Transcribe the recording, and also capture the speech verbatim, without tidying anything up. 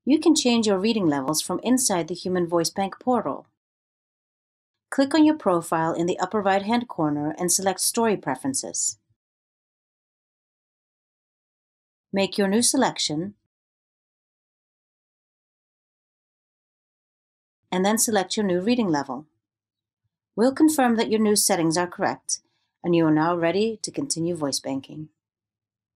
You can change your reading levels from inside the Human Voice Bank portal. Click on your profile in the upper right-hand corner and select Story Preferences. Make your new selection, and then select your new reading level. We'll confirm that your new settings are correct, and you are now ready to continue voice banking.